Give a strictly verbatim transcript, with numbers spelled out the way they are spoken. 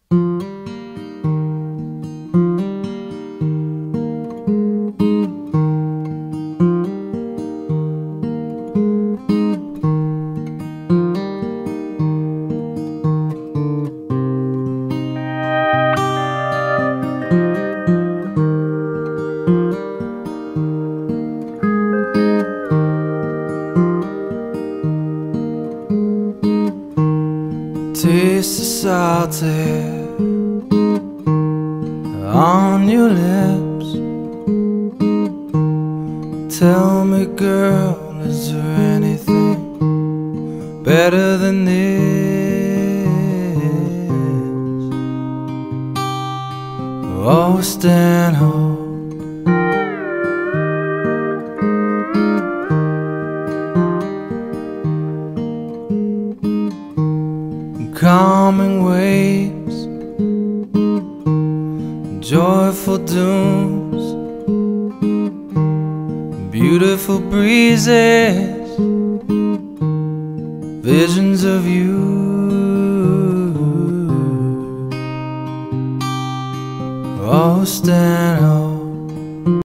Taste the salty on your lips. Tell me, girl, is there anything better than this? Oh, Stanhope, calming waves, joyful dooms, beautiful breezes, visions of you. Oh, Stanhope.